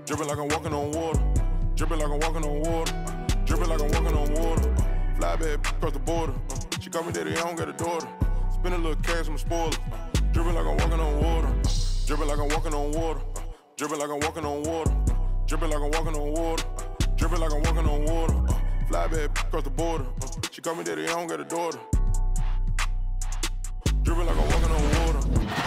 Dripping like I'm walking on water. Dripping like I'm walking on water. Dripping like I'm walking on water. Fly bad across the border. She call me daddy, I don't got a daughter. Spend a little cash, I'm a spoiler. Dripping like I'm walking on water. Dripping like I'm walking on water. Dripping like I'm walking on water. Dripping like I'm walking on water. Dripping like I'm walking on water. Fly bad across the border. She call me daddy, I don't got a daughter. Dripping like I'm walking on water.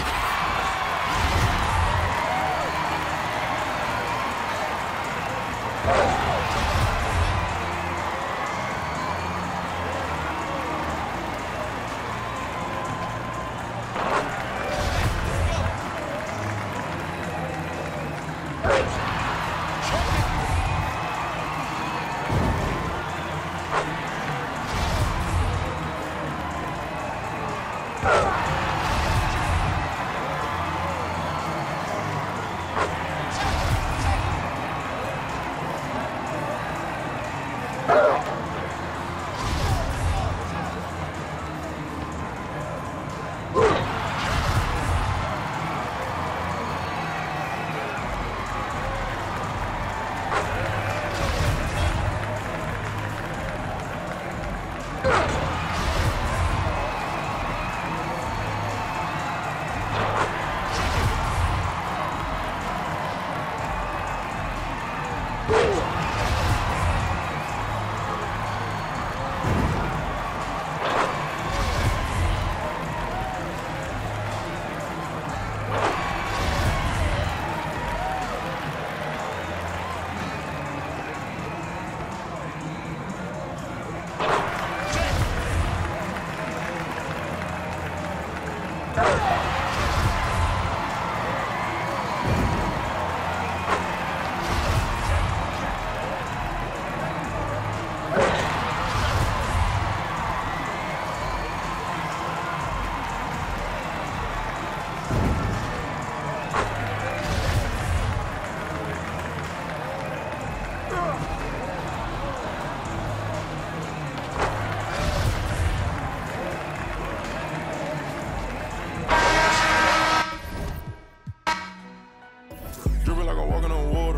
Dripping like I'm walking on water.